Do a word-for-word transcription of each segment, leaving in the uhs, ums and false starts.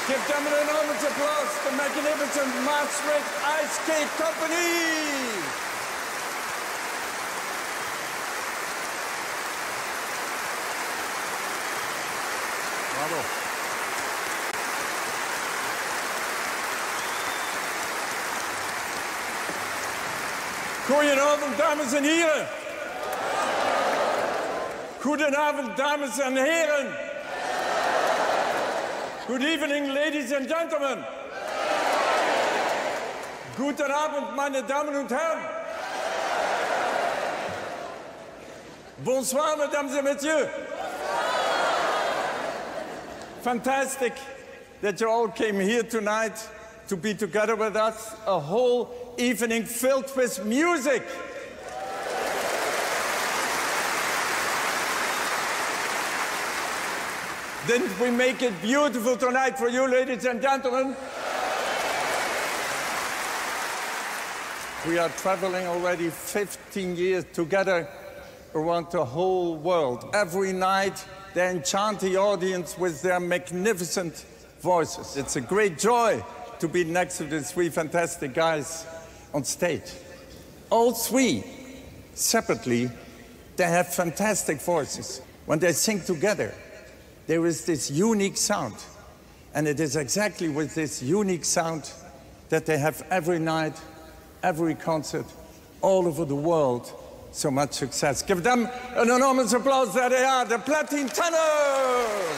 Give them an enormous applause, the magnificent Maastricht Ice Skate Company! Bravo. Goedenavond, dames en heren. Goedenavond, dames en heren. Good evening, ladies and gentlemen. Guten Abend, meine Damen und Herren. Bonsoir, mesdames et messieurs. Fantastic that you all came here tonight to be together with us, a whole evening filled with music. Didn't we make it beautiful tonight for you, ladies and gentlemen? We are traveling already fifteen years together around the whole world. Every night, they enchant the audience with their magnificent voices. It's a great joy to be next to these three fantastic guys on stage. All three, separately, they have fantastic voices. When they sing together, there is this unique sound. And it is exactly with this unique sound that they have every night, every concert, all over the world, so much success. Give them an enormous applause. There they are, the Platin Tenors!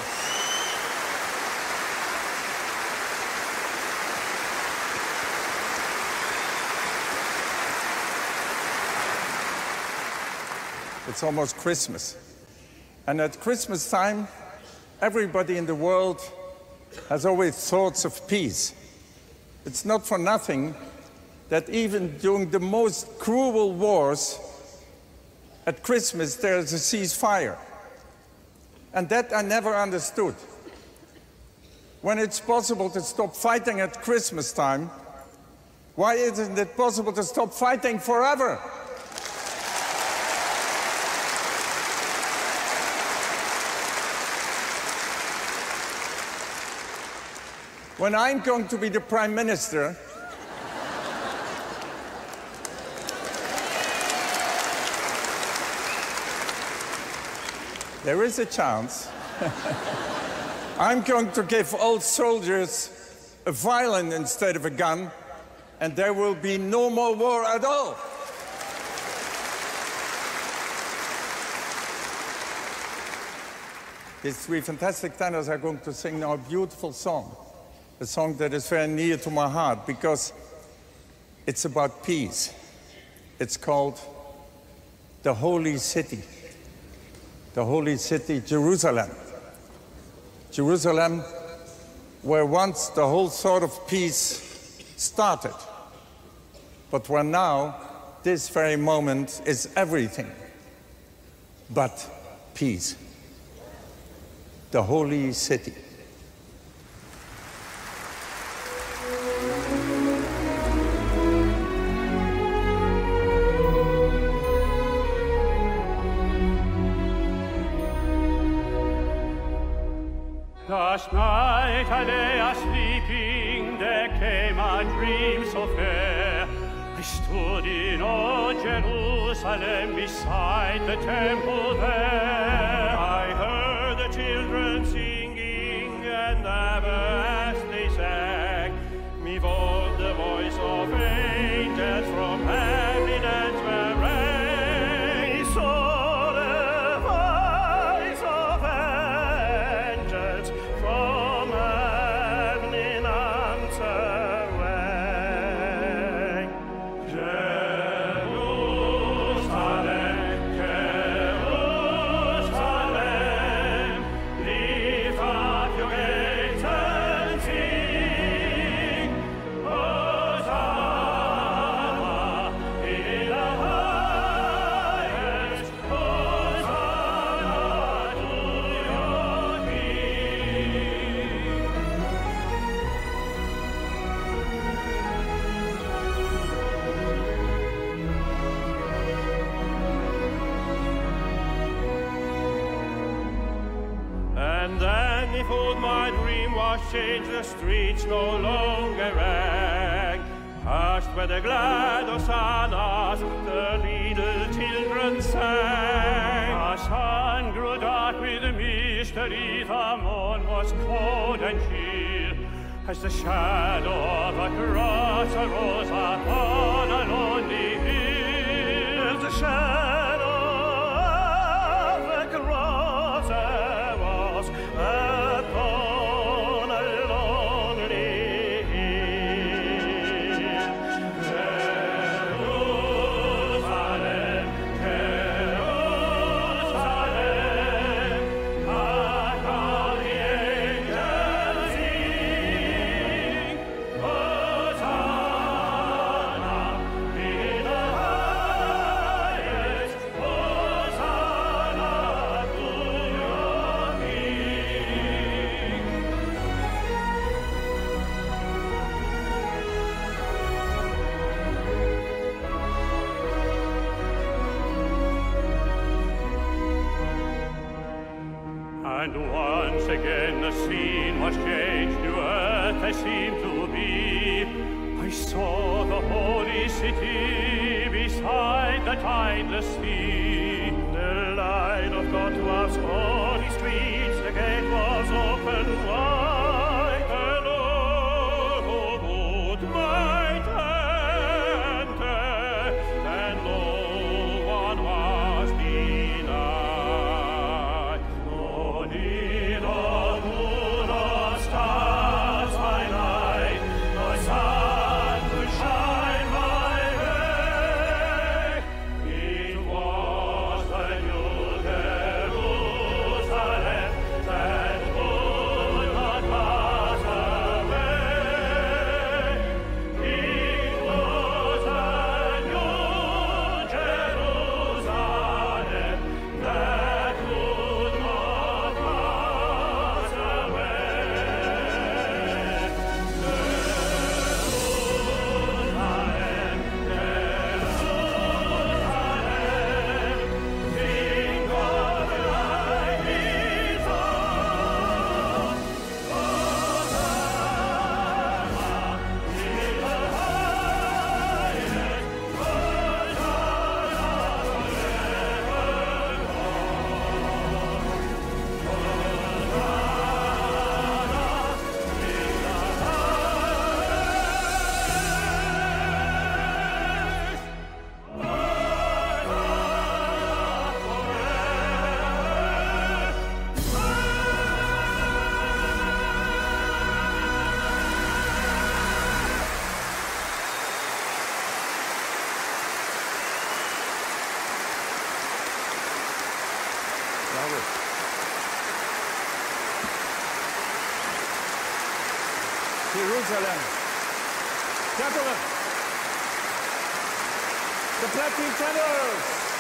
It's almost Christmas. And at Christmas time, everybody in the world has always thoughts of peace. It's not for nothing that even during the most cruel wars, at Christmas there is a ceasefire. And that I never understood. When it's possible to stop fighting at Christmas time, why isn't it possible to stop fighting forever? When I'm going to be the Prime Minister, there is a chance I'm going to give all soldiers a violin instead of a gun, and there will be no more war at all. These three fantastic tenors are going to sing now a beautiful song. A song that is very near to my heart because it's about peace. It's called The Holy City. The Holy City, Jerusalem. Jerusalem, where once the whole thought of peace started, but where now, this very moment, is everything but peace. The Holy City. Last night I lay a-sleeping, there came a dream so fair. I stood in old Jerusalem beside the temple there. I heard the children singing, and ever as they sang, me evolved the voice of angels from heaven and where I saw the voice of angels from heaven in answer rang. Jerusalem, Jerusalem, And then if old my dream was changed, the streets no longer rang. Hushed by the glad hosannas, the little children sang. The sun grew dark with mystery, the morn was cold and chill, as the shadow of a cross arose upon a lonely hill. As the shadow of a cross arose upon a lonely hill. Jerusalem, Jerusalem, hark how the angels sing. Hosanna in the highest, Hosanna to your King. And once again the scene was changed, to earth I seemed to be. I saw the holy city beside the tideless sea. The light of God was holy streets, the gate was open wide, and all who would might enter, and no one was denied. No need of moon or stars by night, no sun to shine my way. It was the new Jerusalem that would not pass away. It was the new Jerusalem that would not pass away. Jerusalem, Jerusalem, King of light is on. Hosanna in the highest, Bravo. Jerusalem. Gentlemen, the Platin Tenors.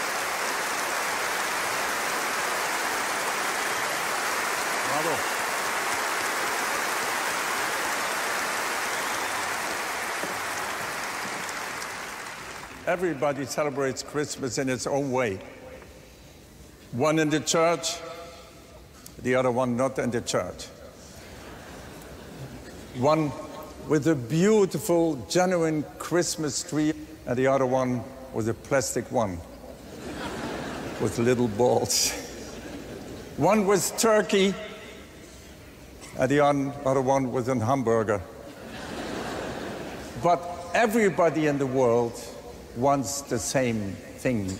Bravo. Everybody celebrates Christmas in its own way. One in the church, the other one not in the church. One with a beautiful, genuine Christmas tree, and the other one with a plastic one with little balls. One with turkey, and the other one with a hamburger. But everybody in the world wants the same thing.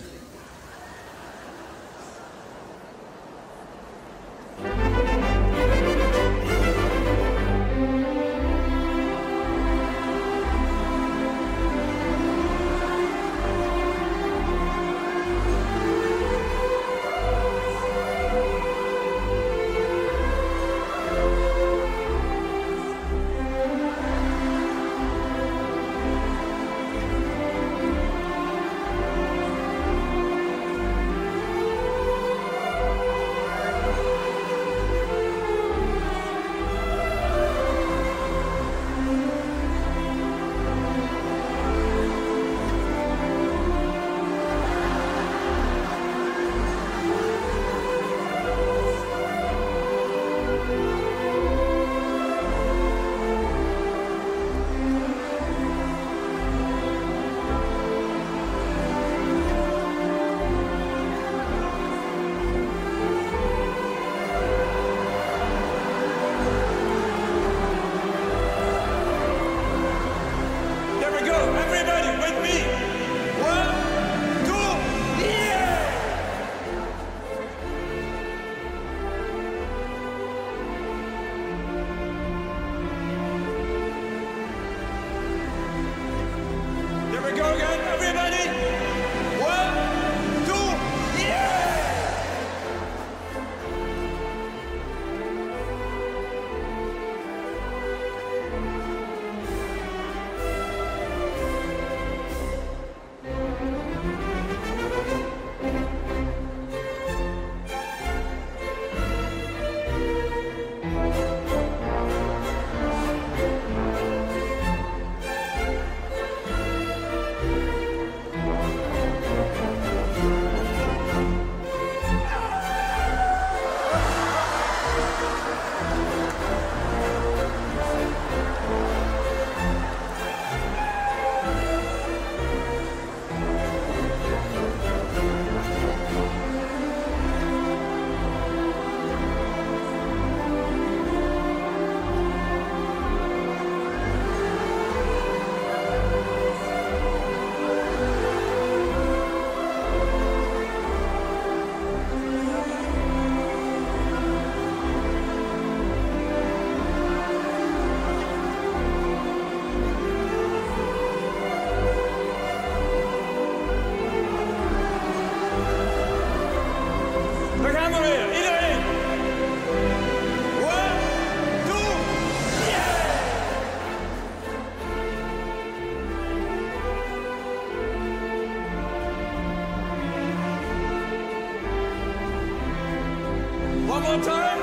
One more time.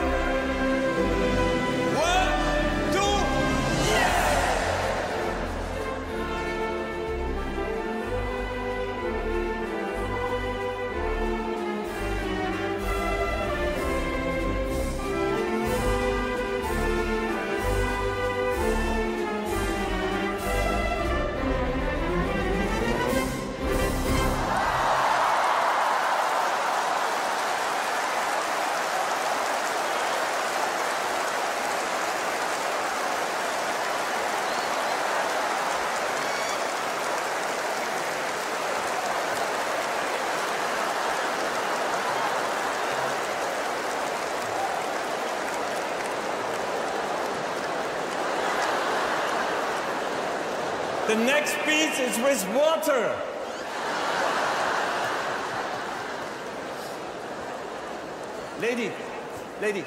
One, two, yeah! The next piece is with water. Lady, lady.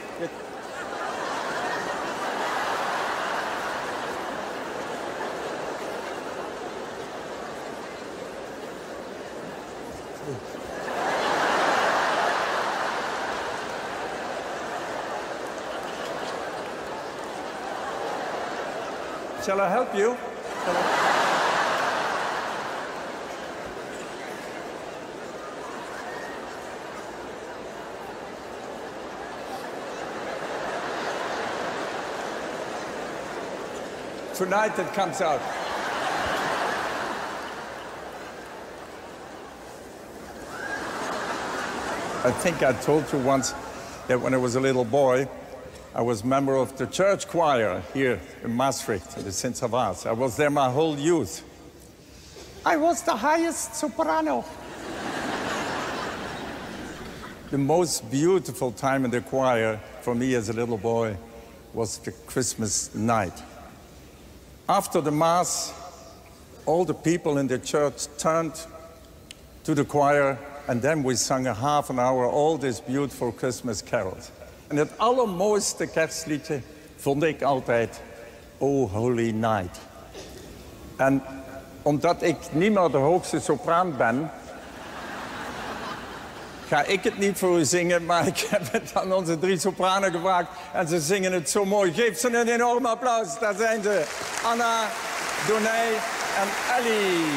Shall I help you? Shall I... Tonight it comes out. I think I told you once that when I was a little boy, I was member of the church choir here in Maastricht, in the Saint Savas. I was there my whole youth. I was the highest soprano. The most beautiful time in the choir for me as a little boy was the Christmas night. After the Mass, all the people in the church turned to the choir, and then we sang a half an hour all these beautiful Christmas carols. En het allermooiste kerstliedje vond ik altijd O Holy Night. En omdat ik niet meer de hoogste sopraan ben, ga ik het niet voor u zingen, maar ik heb het aan onze drie sopranen gevraagd en ze zingen het zo mooi. Geef ze een enorm applaus. Daar zijn ze. Anna, Donay en Ellie.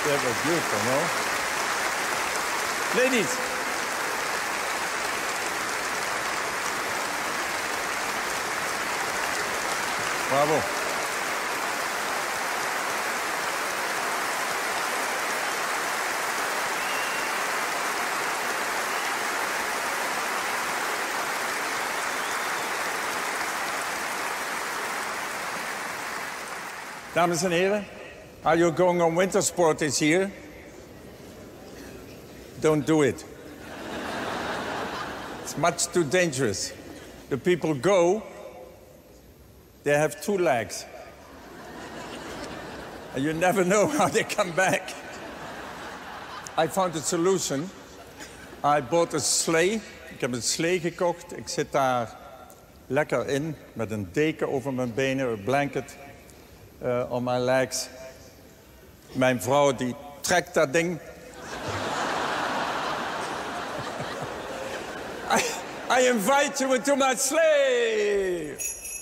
That was beautiful, no? Ladies. Bravo. Dames en heren, are you going on winter sport this year? Don't do it. It's much too dangerous. The people go, they have two legs. And you never know how they come back. I found a solution. I bought a sleigh. Ik heb een slee gekocht. Ik zit daar lekker in met een deken over mijn benen, een blanket uh, on my legs. Mijn vrouw die trekt dat ding. I, I invite you into my sleigh.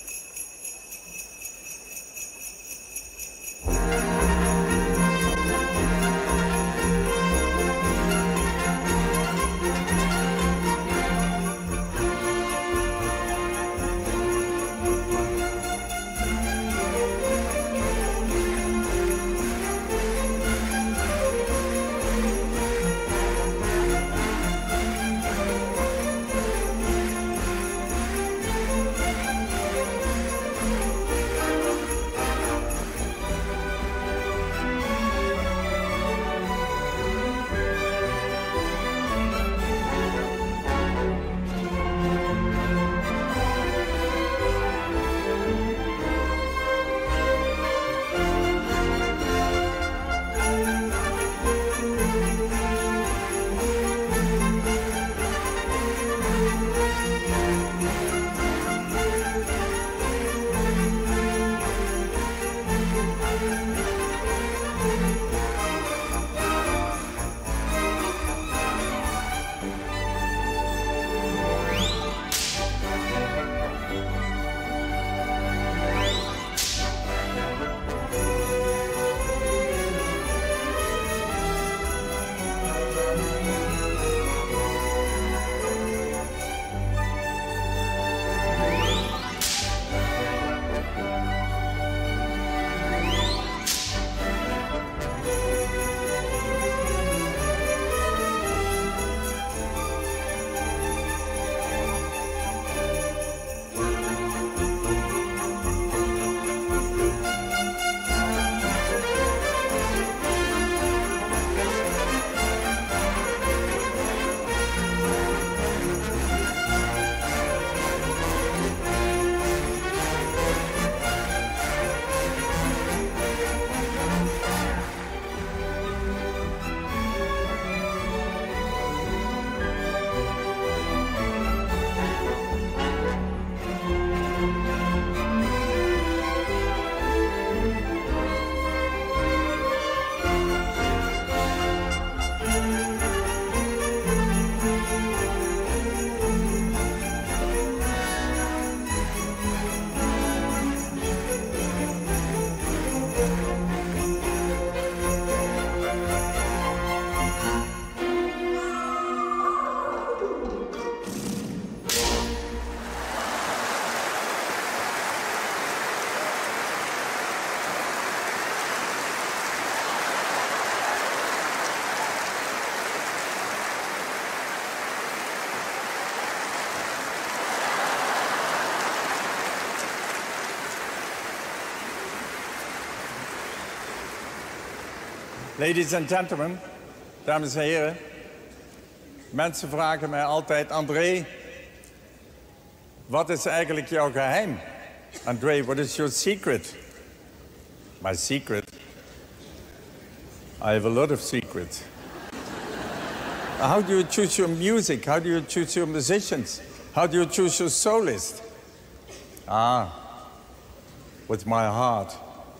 Ladies and gentlemen, dames en heren. Mensen vragen mij altijd, André, wat is eigenlijk jouw geheim? André, what is your secret? My secret? I have a lot of secrets. How do you choose your music? How do you choose your musicians? How do you choose your soloist? Ah, with my heart.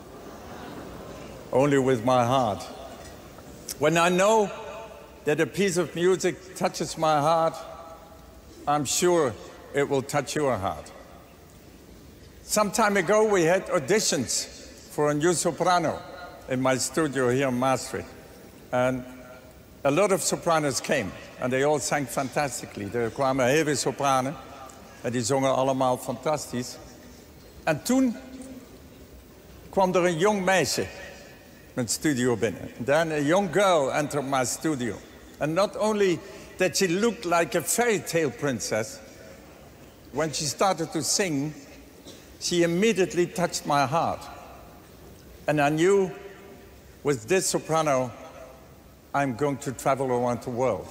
Only with my heart. When I know that a piece of music touches my heart, I'm sure it will touch your heart. Some time ago, we had auditions for a new soprano in my studio here in Maastricht. And a lot of sopranos came, and they all sang fantastically. Er kwamen heel veel sopranen, en die zongen allemaal fantastisch. En toen kwam er een jong meisje mijn studio binnen. Then a young girl entered my studio. And not only that she looked like a fairy tale princess, when she started to sing, she immediately touched my heart. And I knew with this soprano, I'm going to travel around the world.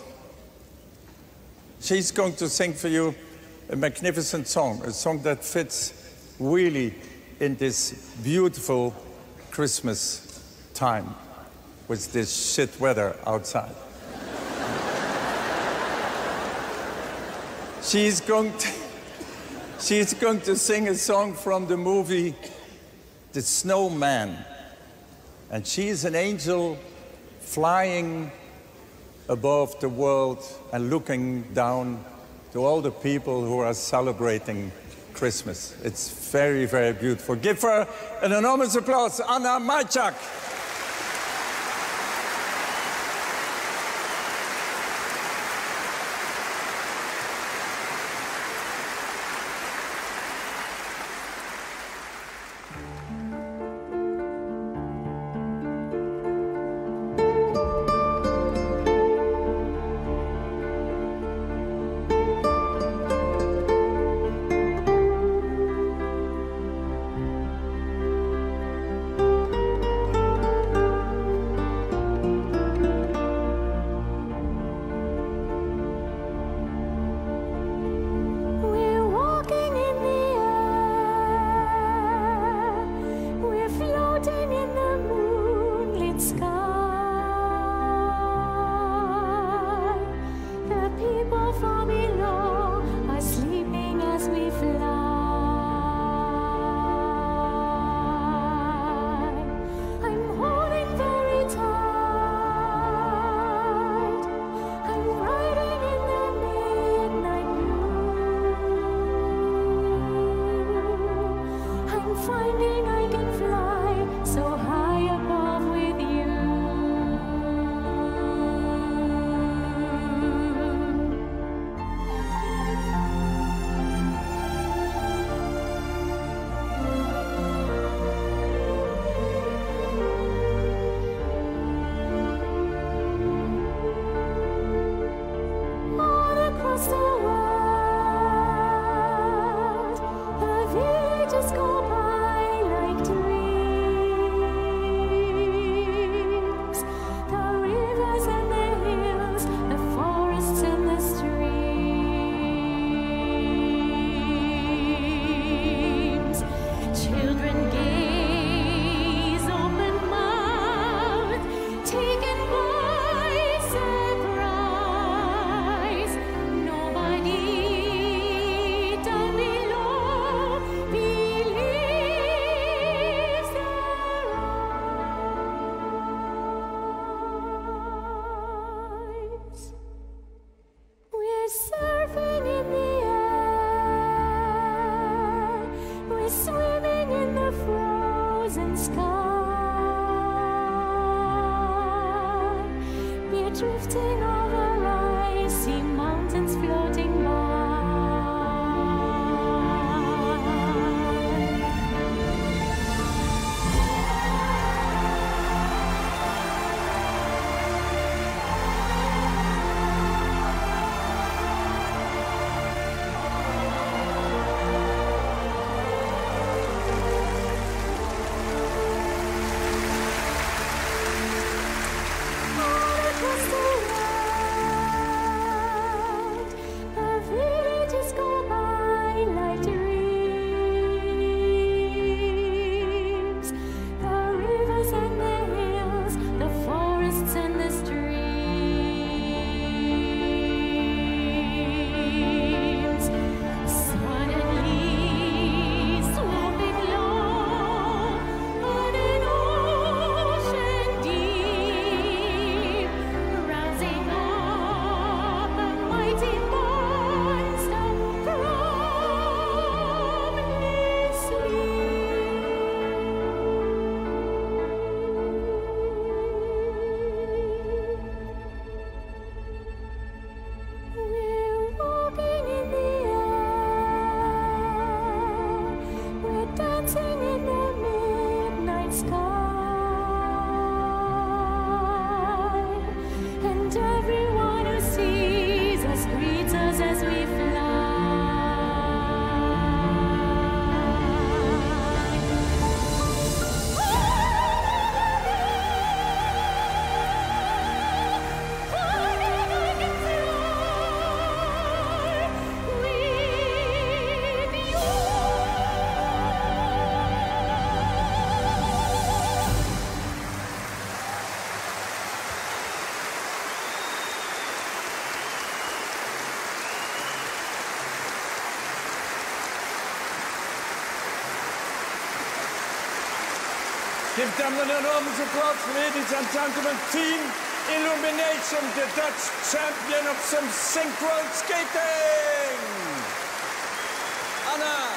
She's going to sing for you a magnificent song, a song that fits really in this beautiful Christmas time with this shit weather outside. She's going to, she's going to sing a song from the movie The Snowman. And she is an angel flying above the world and looking down to all the people who are celebrating Christmas. It's very, very beautiful. Give her an enormous applause, Anna Majczak. Drifting over icy mountains floating by. All across the world, dancing in the midnight sky, and everyone who sees us greets us as we fly. Give them an enormous applause, ladies and gentlemen. Team Illumination, the Dutch champion of some synchro skating. Anna.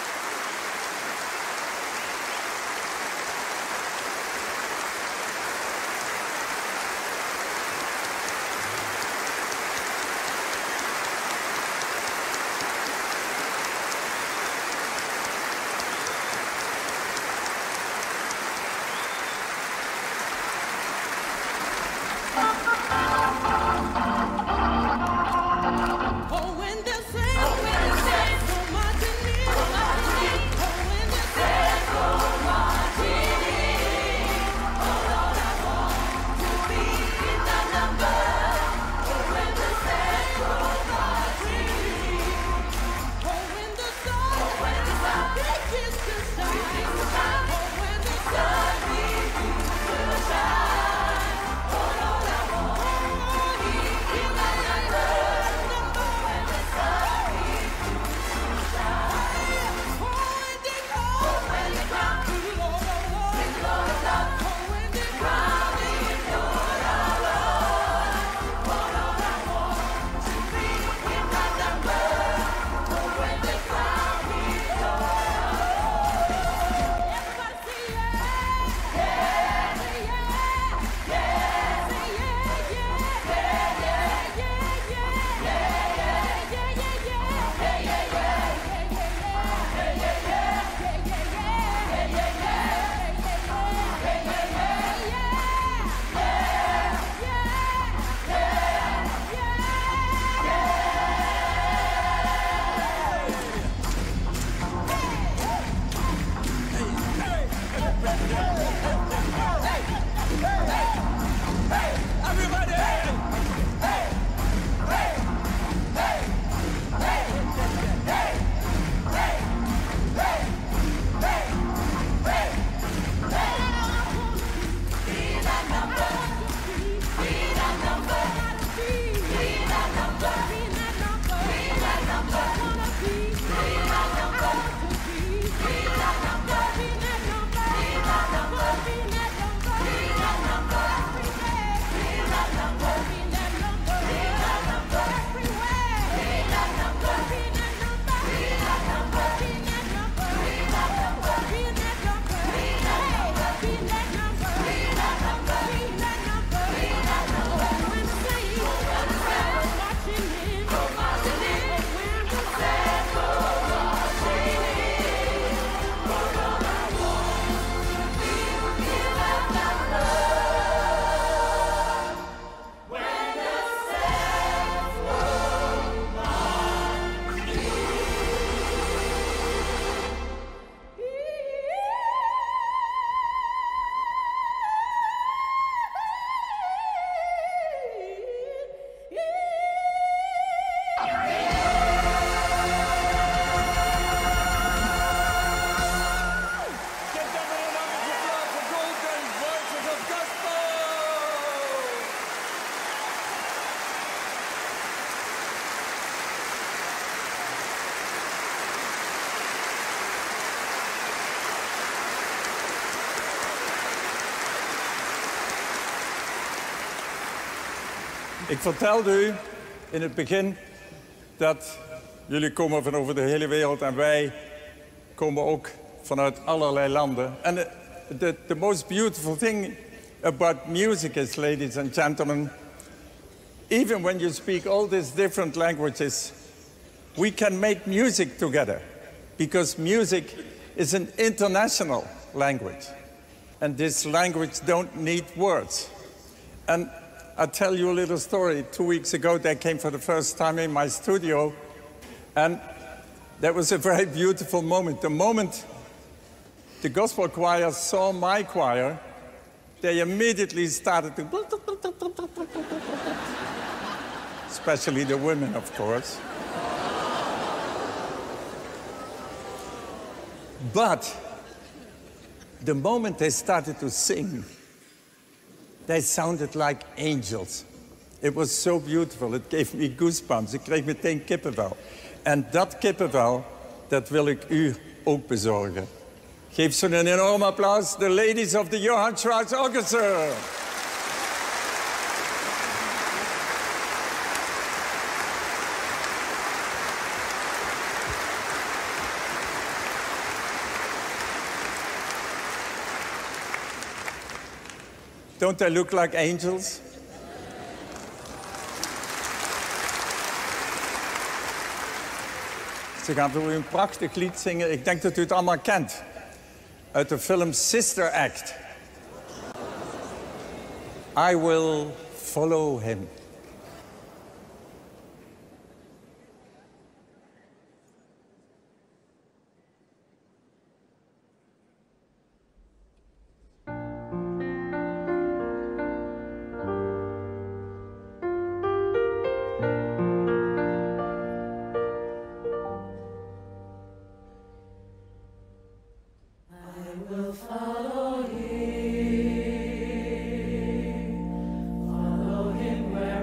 Ik vertelde u in het begin dat jullie komen van over de hele wereld en wij komen ook vanuit allerlei landen. And the, the, the most beautiful thing about music is, ladies and gentlemen, even when you speak all these different languages, we can make music together because music is an international language. And this language don't need words. And I'll tell you a little story. Two weeks ago, they came for the first time in my studio, and that was a very beautiful moment. The moment the gospel choir saw my choir, they immediately started to... especially the women, of course. But the moment they started to sing, they sounded like angels. It was so beautiful. It gave me goosebumps. Ik kreeg meteen kippenvel. En dat kippenvel, dat wil ik u ook bezorgen. Geef ze een enorm applaus, the ladies of the Johann Strauss Orchestra. Don't they look like angels? Ze gaan voor u een prachtig lied zingen. Ik denk dat u het allemaal kent. Uit de film Sister Act. I will follow him. Follow him, follow him where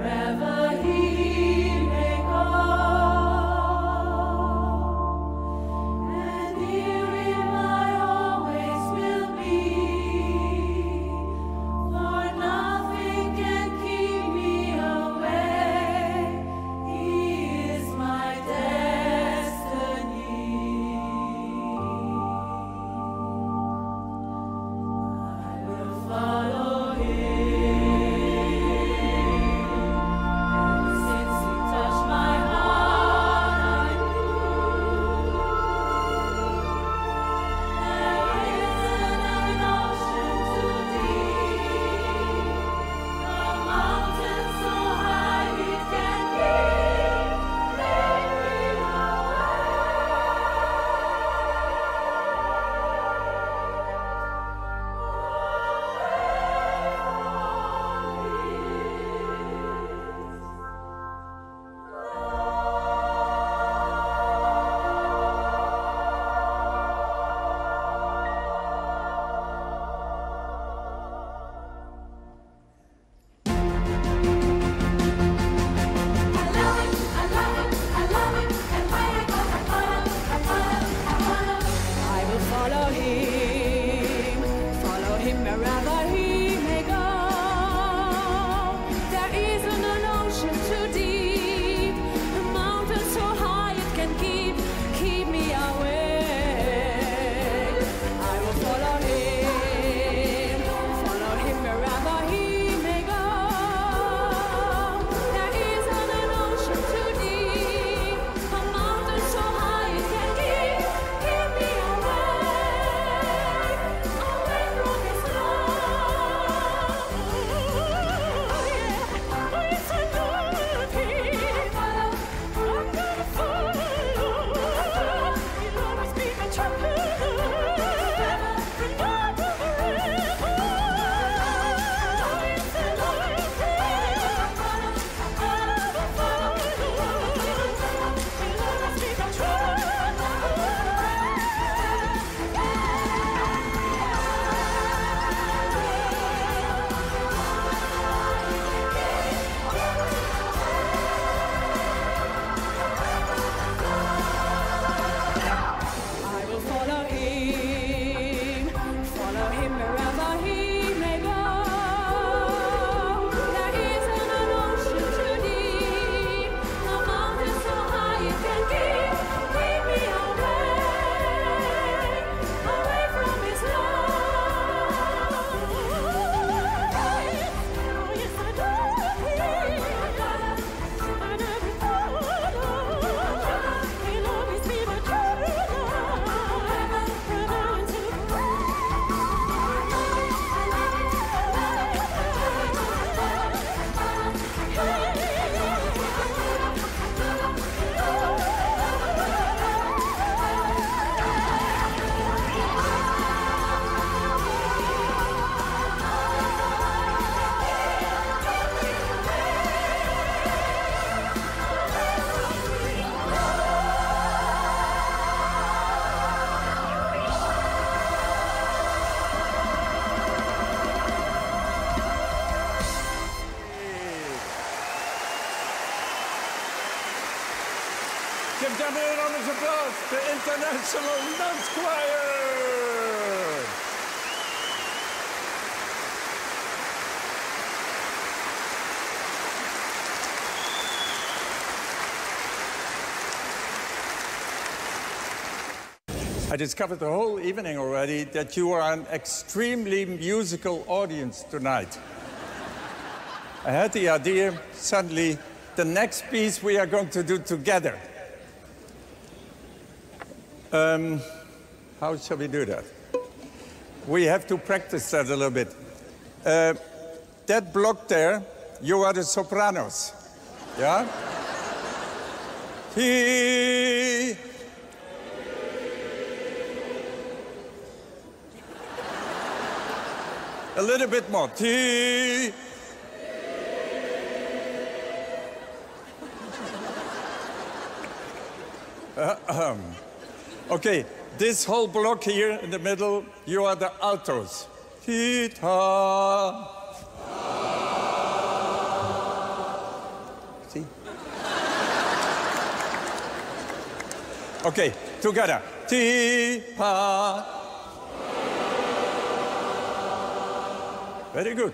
and gentlemen, enormous applause, the International Nuns Choir! I discovered the whole evening already that you are an extremely musical audience tonight. I had the idea, suddenly, the next piece we are going to do together. Um, how shall we do that? We have to practice that a little bit. Uh, that block there, you are the sopranos. Yeah? He. A little bit more. T. Uh, um. Okay, this whole block here in the middle, you are the altos. Ti-ta. See? Okay, together. Ti-pa. Very good.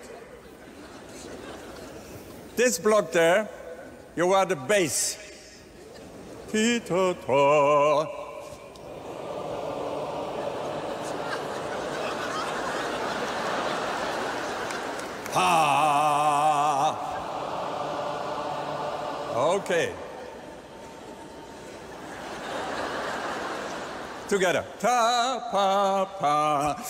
This block there, you are the bass. Ti-ta-ta. Ha. Okay. Together. Ta, pa, pa.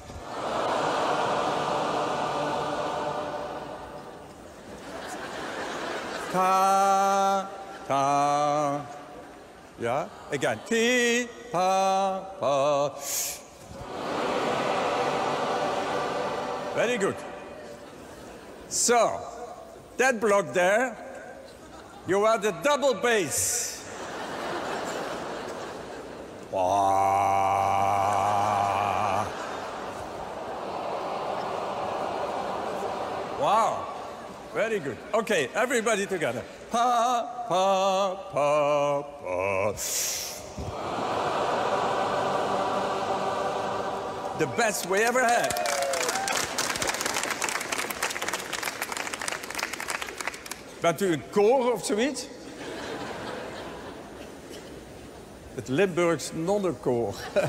Ta, ta. Yeah, again. Ti, pa, pa. Very good. So, that block there, you are the double bass. Wow. Wow. Very good. Okay, everybody together. Pa, pa, pa, pa. The best we ever had. Bent u een koor of zoiets? Het Limburgs nonnenkoor. Oké,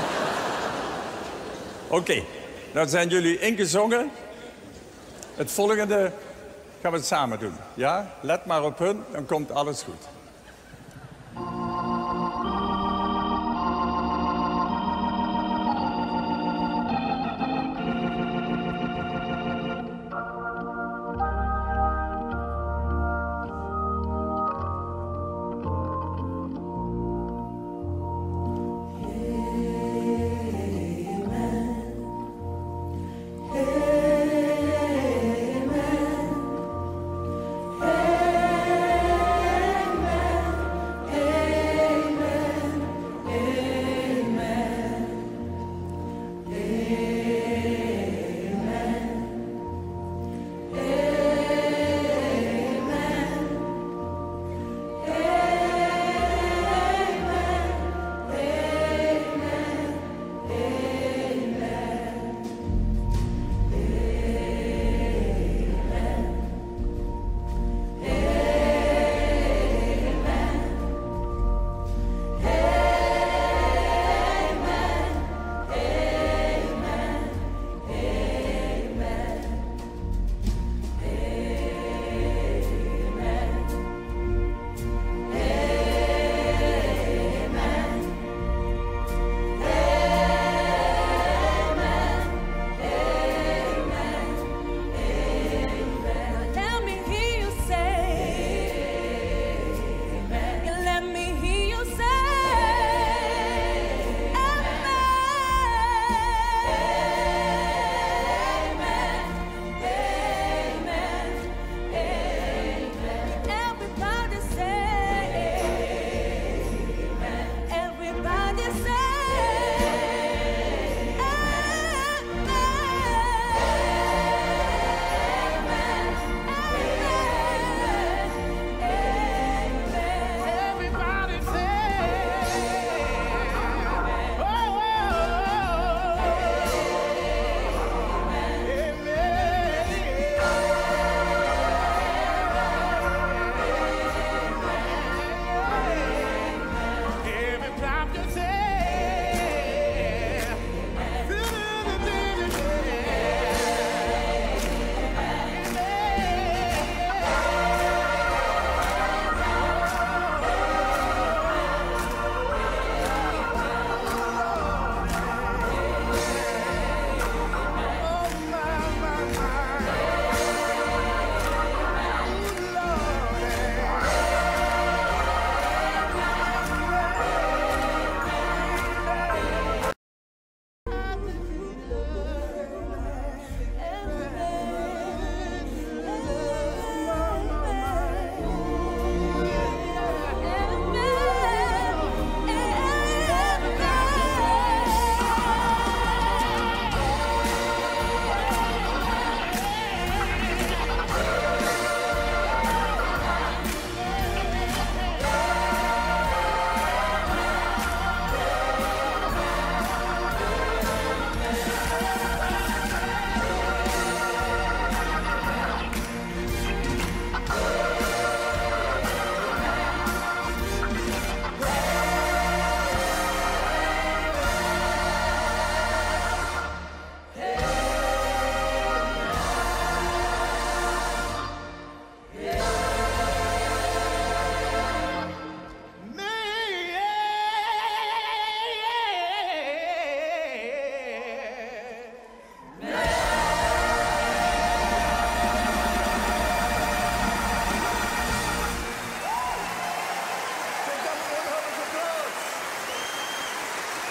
okay, dan zijn jullie ingezongen. Het volgende gaan we samen doen. Ja? Let maar op hun, dan komt alles goed. Amen.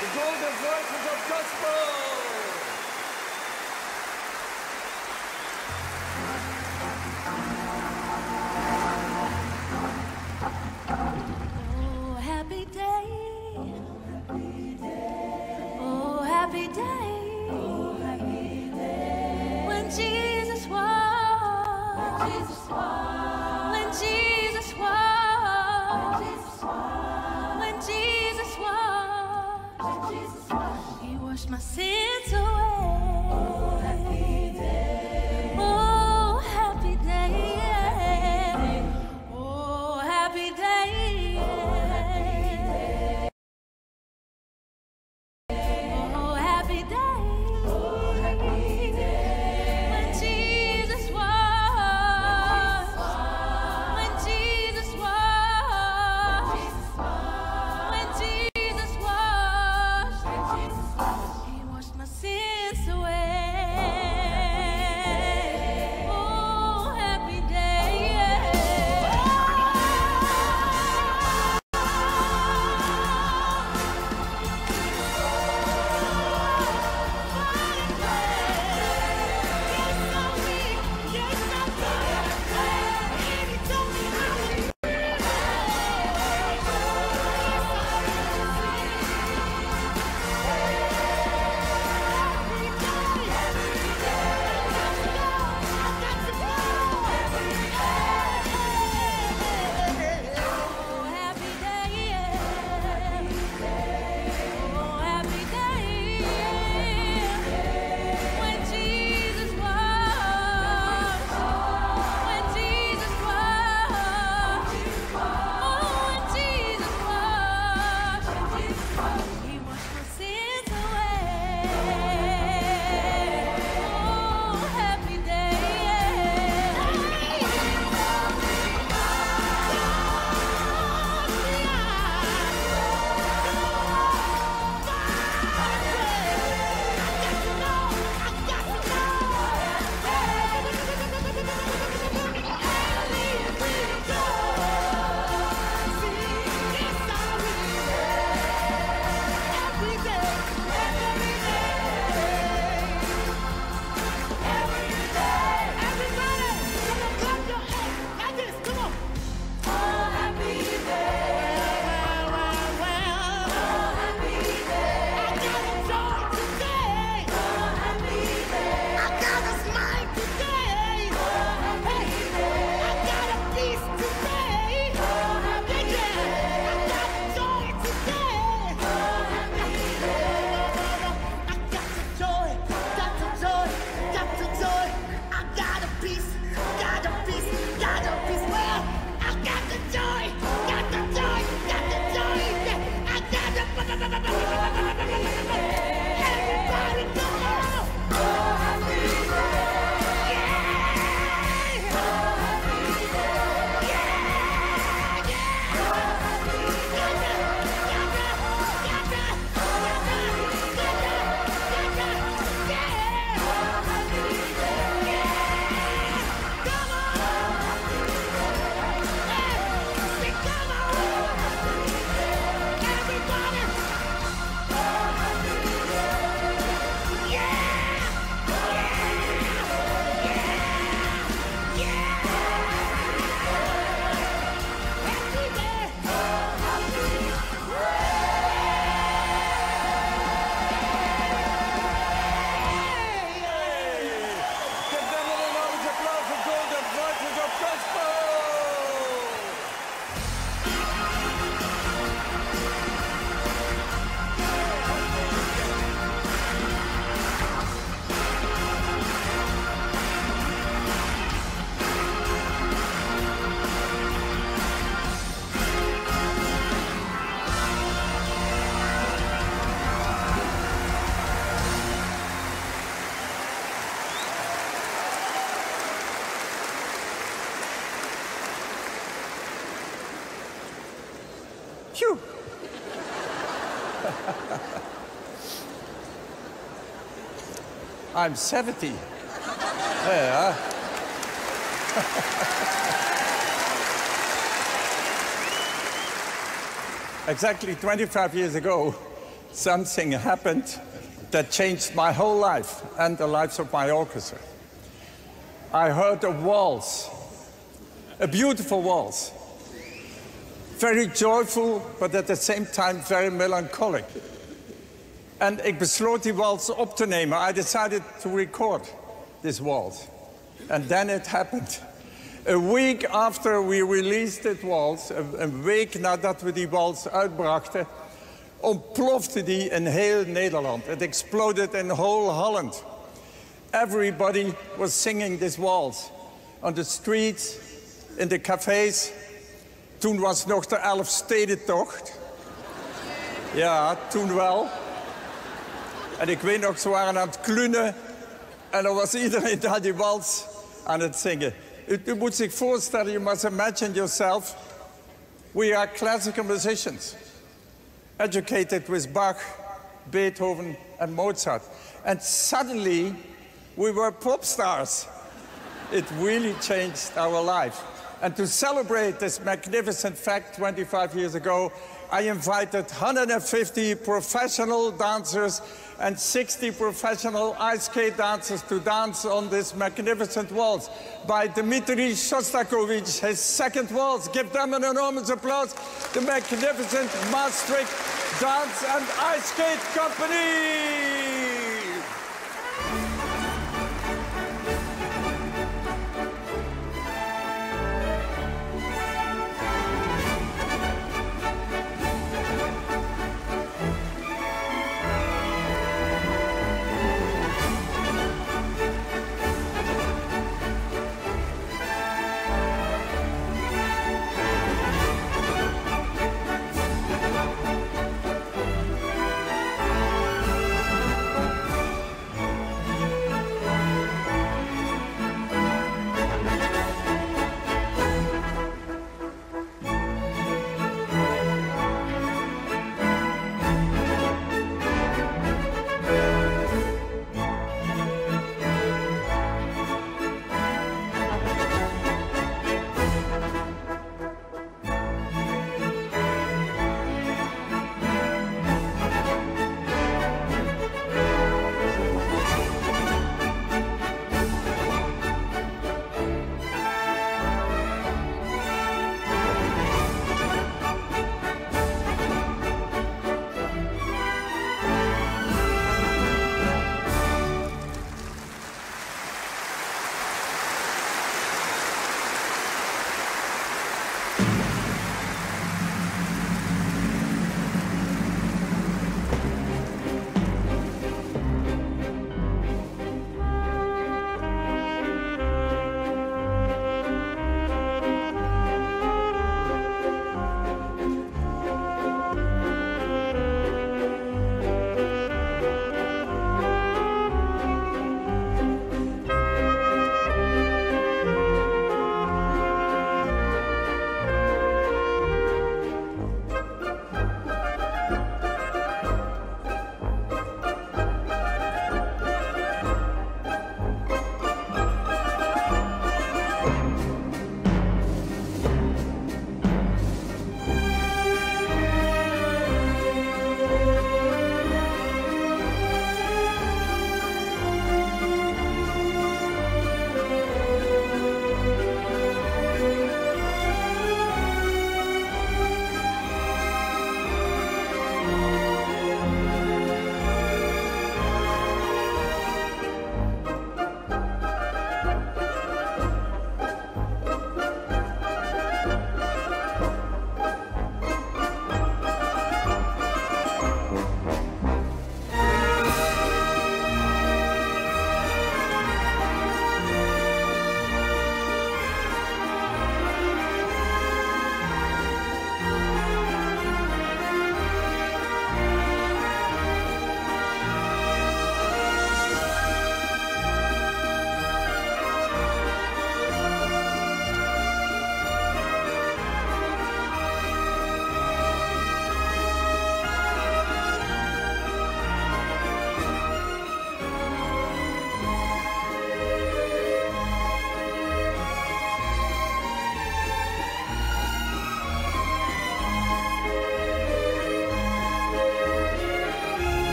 The Golden Voices of Gospel! Oh, happy day. Oh, happy day. When Jesus was. When Jesus was. When Jesus was. He washed my sins away. Oh, happy day. Oh, happy day. Oh, happy day. When Jesus was. When Jesus was. When Jesus was. He washed my sins away. Oh, happy day. Oh, happy day. Oh, happy day. When Jesus was. When Jesus was. Oh, when Jesus was. He washed my sins away. Oh, happy day. Give them a round of applause for Golden Voices of Gospel! Phew! I'm seventy. There you are. Exactly twenty-five years ago, something happened that changed my whole life and the lives of my orchestra. I heard a waltz, a beautiful waltz, very joyful, but at the same time very melancholic. En ik besloot die waltz op te nemen. I decided to record this waltz. And then it happened. A week after we released that waltz, een week nadat we die waltz uitbrachten, ontplofte die in heel Nederland. It exploded in whole Holland. Everybody was singing this waltz. On the streets, in the cafés. Toen was nog de Elfstedentocht. Ja, toen wel. En ik weet nog, ze waren aan het klunen. En dan was iedereen daar die waltz aan het zingen. U, u moet zich voorstellen, you must imagine yourself. We are classical musicians. Educated with Bach, Beethoven and Mozart. And suddenly, we were pop stars. It really changed our life. And to celebrate this magnificent fact twenty-five years ago, I invited one hundred fifty professional dancers and sixty professional ice skate dancers to dance on this magnificent waltz by Dmitri Shostakovich, his second waltz. Give them an enormous applause. The magnificent Maastricht Dance and Ice Skate Company.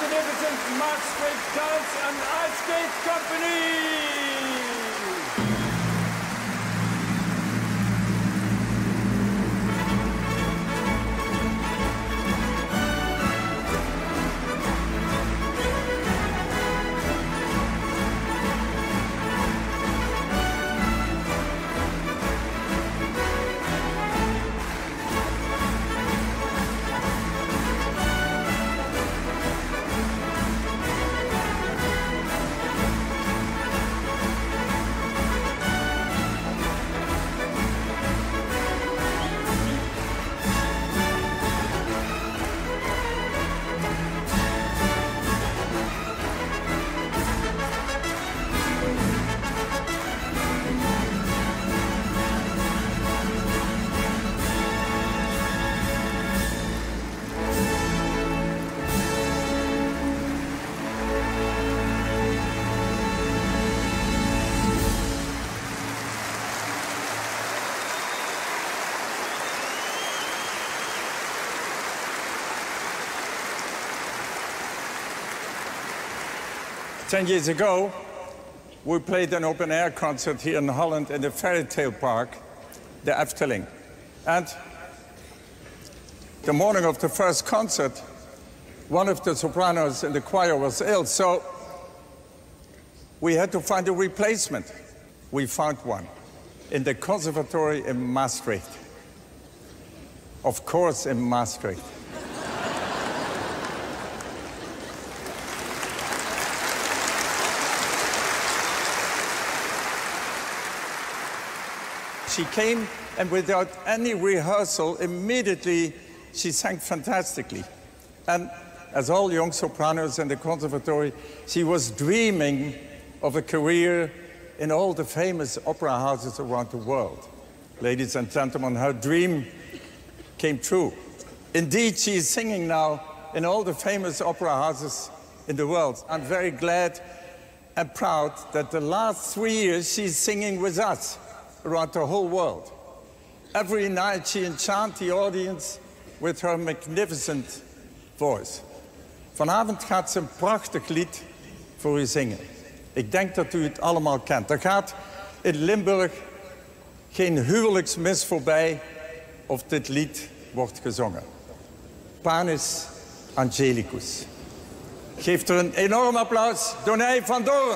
magnificent Maastricht Dance and Ice Skate Company! Ten years ago, we played an open-air concert here in Holland in the fairy tale park, the Efteling. And the morning of the first concert, one of the sopranos in the choir was ill, so we had to find a replacement. We found one in the conservatory in Maastricht. Of course, in Maastricht. She came, and without any rehearsal, immediately she sang fantastically. And as all young sopranos in the conservatory, she was dreaming of a career in all the famous opera houses around the world. Ladies and gentlemen, her dream came true. Indeed, she is singing now in all the famous opera houses in the world. I'm very glad and proud that the last three years she's singing with us around the whole world. Every night she enchants the audience with her magnificent voice. Vanavond gaat ze een prachtig lied voor u zingen. Ik denk dat u het allemaal kent. Er gaat in Limburg geen huwelijksmis voorbij of dit lied wordt gezongen. Panis Angelicus. Geeft er een enorm applaus, Donij van Doorn.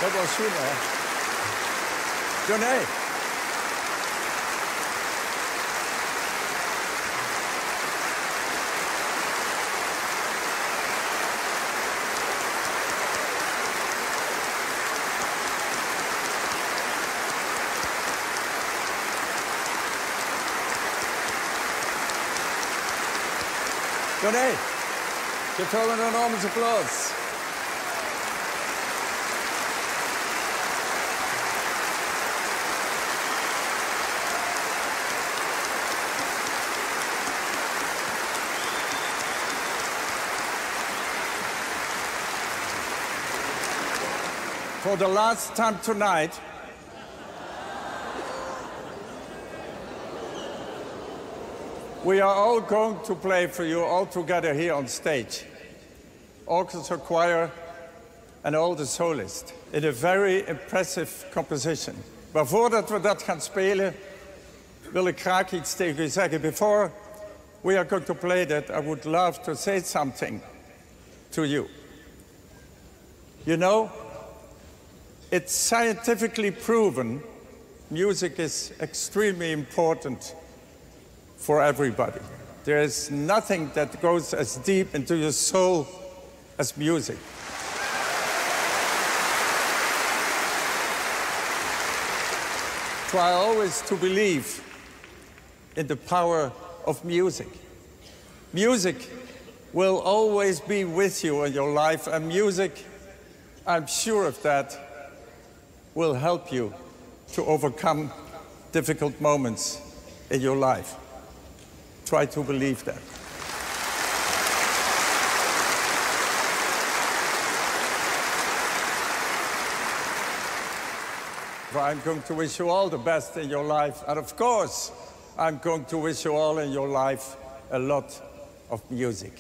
Dat was schön, hè? Johnny. Johnny, geef hem een enorme applaus. For the last time tonight, we are all going to play for you all together here on stage. Orchestra, choir, and all the soloists in a very impressive composition. Maar voordat we dat gaan spelen, wil ik graag iets tegen u zeggen. Before we are going to play that, I would love to say something to you. You know, it's scientifically proven music is extremely important for everybody. There is nothing that goes as deep into your soul as music. Try always to believe in the power of music. Music will always be with you in your life, and music, I'm sure of that, will help you to overcome difficult moments in your life. Try to believe that. I'm going to wish you all the best in your life, and of course, I'm going to wish you all in your life a lot of music.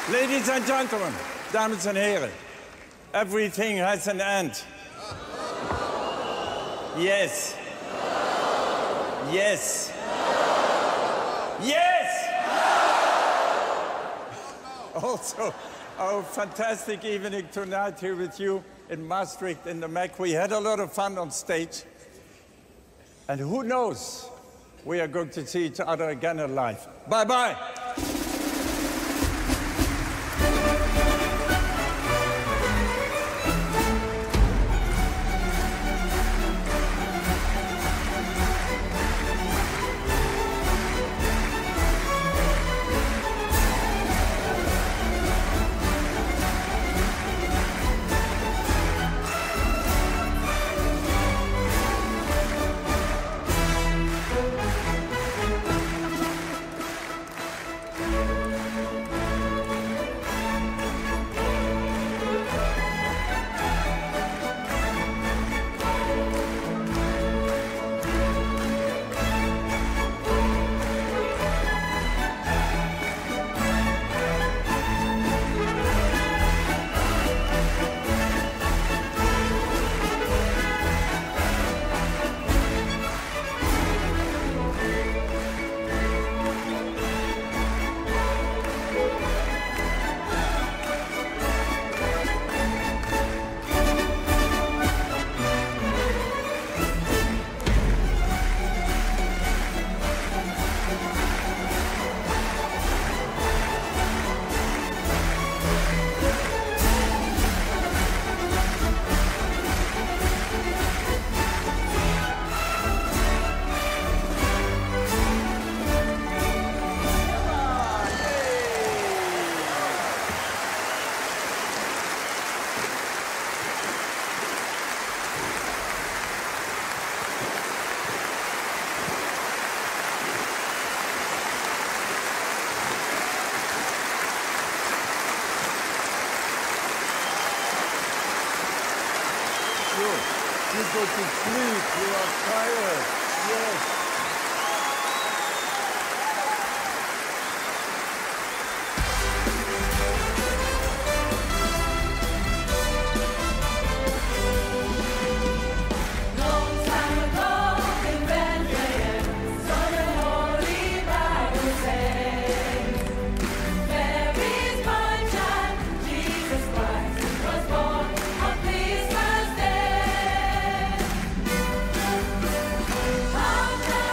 Ladies and gentlemen, dames en heren, everything has an end. Yes. Yes. Yes! Also, our fantastic evening tonight here with you in Maastricht in the M E C. We had a lot of fun on stage. And who knows, we are going to see each other again in life. Bye-bye. You go to sleep, you are tired. Yes. How